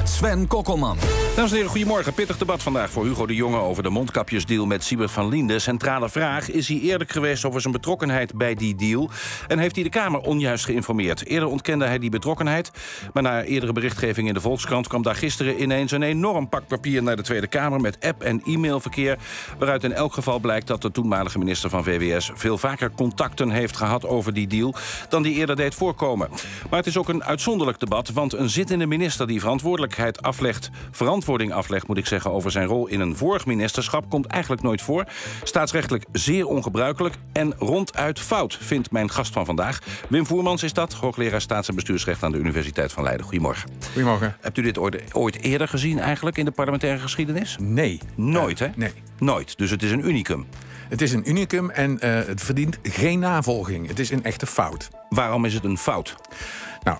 met Sven Kokkelman. Dames en heren, goedemorgen. Pittig debat vandaag voor Hugo de Jonge over de mondkapjesdeal met Siebert van Liende. Centrale vraag: is hij eerlijk geweest over zijn betrokkenheid bij die deal? En heeft hij de Kamer onjuist geïnformeerd? Eerder ontkende hij die betrokkenheid, maar na eerdere berichtgeving in de Volkskrant kwam daar gisteren ineens een enorm pak papier naar de Tweede Kamer met app- en e-mailverkeer, waaruit in elk geval blijkt dat de toenmalige minister van VWS veel vaker contacten heeft gehad over die deal dan die eerder deed voorkomen. Maar het is ook een uitzonderlijk debat, want een zittende minister die verantwoording aflegt, moet ik zeggen, over zijn rol in een vorig ministerschap komt eigenlijk nooit voor. Staatsrechtelijk zeer ongebruikelijk en ronduit fout, vindt mijn gast van vandaag. Wim Voermans is dat, hoogleraar staats- en bestuursrecht aan de Universiteit van Leiden. Goedemorgen. Goedemorgen. Hebt u dit ooit eerder gezien eigenlijk in de parlementaire geschiedenis? Nee. Nooit, hè? Nee. Nooit, dus het is een unicum. Het is een unicum en het verdient geen navolging. Het is een echte fout. Waarom is het een fout? Nou,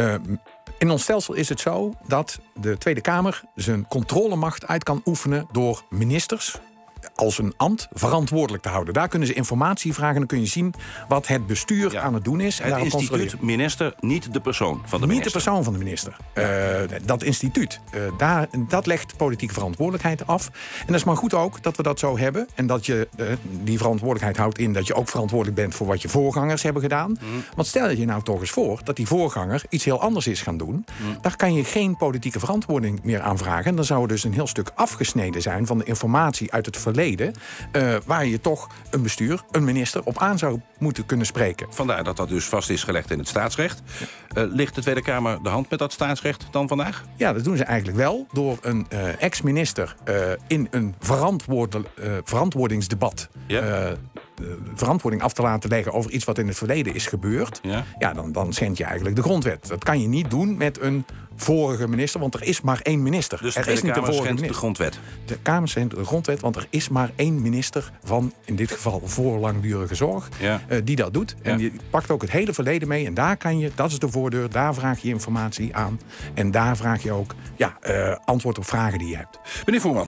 in ons stelsel is het zo dat de Tweede Kamer zijn controlemacht uit kan oefenen door ministers als een ambt verantwoordelijk te houden. Daar kunnen ze informatie vragen en dan kun je zien wat het bestuur aan het doen is. En het instituut minister, niet de persoon van de minister. Niet de persoon van de minister. Dat instituut, dat legt politieke verantwoordelijkheid af. En dat is maar goed ook dat we dat zo hebben. En dat je die verantwoordelijkheid houdt in dat je ook verantwoordelijk bent voor wat je voorgangers hebben gedaan. Want stel je nou toch eens voor dat die voorganger iets heel anders is gaan doen. Daar kan je geen politieke verantwoording meer aan vragen. En dan zou er dus een heel stuk afgesneden zijn van de informatie uit het verleden, waar je toch een minister op aan zou moeten kunnen spreken. Vandaar dat dat dus vast is gelegd in het staatsrecht. Ligt de Tweede Kamer de hand met dat staatsrecht dan vandaag? Ja, dat doen ze eigenlijk wel. Door een ex-minister in een verantwoordingsdebat verantwoording af te laten leggen over iets wat in het verleden is gebeurd. Ja, dan schend je eigenlijk de grondwet. Dat kan je niet doen met een vorige minister, want er is maar één minister. Dus de er is niet Kamer de vorige schendt de grondwet? De Kamer schendt de grondwet, want er is maar één minister van, in dit geval voor langdurige zorg, die dat doet. En die pakt ook het hele verleden mee en daar kan je, dat is de voordeur, daar vraag je informatie aan. En daar vraag je ook antwoord op vragen die je hebt. Meneer Voerman.